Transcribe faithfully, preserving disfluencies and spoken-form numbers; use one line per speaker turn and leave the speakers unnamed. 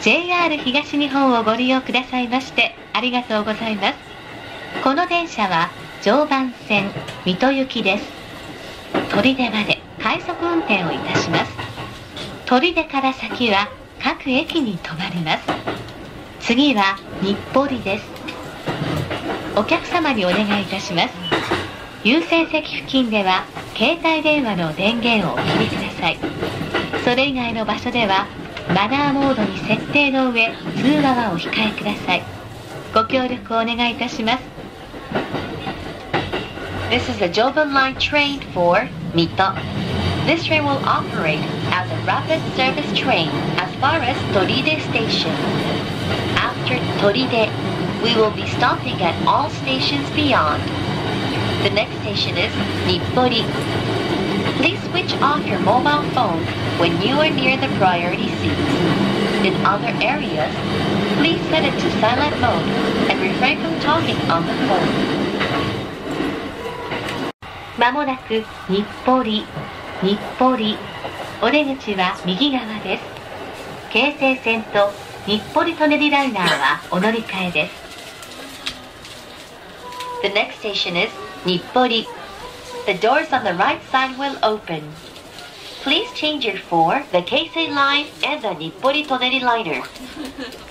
ジェイアール 東日本をご利用くださいましてありがとうございます。この電車は常磐線水戸行きです。取手まで快速運転をいたします。取手から先は各駅に停まります。次は日暮里です。お客様にお願いいたします。優先席付近では携帯電話の電源をお切りください。それ以外の場所ではマナーモードに設定の上、通話はお控えください。ご協力をお願いいたします。This is the Joban Line train for Mito. This train will operate as a rapid service train as far as Toride Station. After Toride, we will be stopping at all stations beyond. The next station is Nippori. Please switch off your mobile phone when you are near the priority seats. In other areas, please set it to silent mode and refrain from talking on the phone. まもなく日暮里、日暮里。お出口は右側です。京成線と日暮里舎人ライナーはお乗り換えです。The next station is Nippori. The doors on the right side will open. Please change your for the Keisei line and the Nippori Toneri liner.